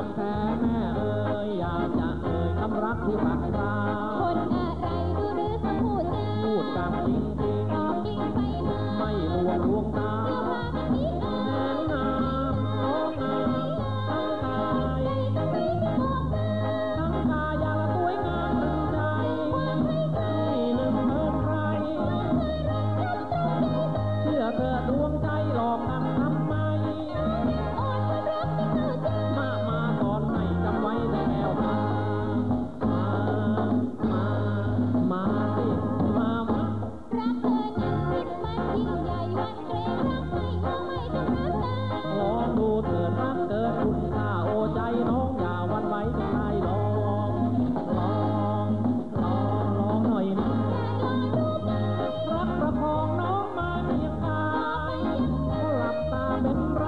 แท้แม่เอ๋ยอยากจะเอ่ยคำรักที่ปากราคนอะไรดูหรือเขาพูดกันจริงจริงตอกลิ้นไปมาไม่ลวงลวงตาเที่ยวพากันนี้แสนงามน้องงามทั้งกายทั้งกายอย่างสวยงามถึงใจที่หนึ่งเมินใครเชื่อเธอดวงใจหลอกกันทำไมมาตอนไหนจำไว้แต่แก้วตามาสิมารักเธอนั้นคิดมันยิ่งใหญ่วันเกรงรักไม่ต้องน้ำตาลองดูเถิดรักเกิดคุณค่าโอ้ใจน้องอย่าหวั่นไหวจะได้ลองหน่อยนะรักประคองน้องมาเพียงกายหลับตาเป็นไร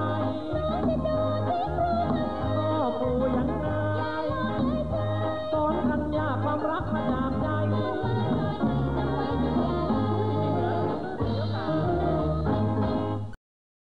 ก็ปูยังไงสอนกันยาความรักมาจาก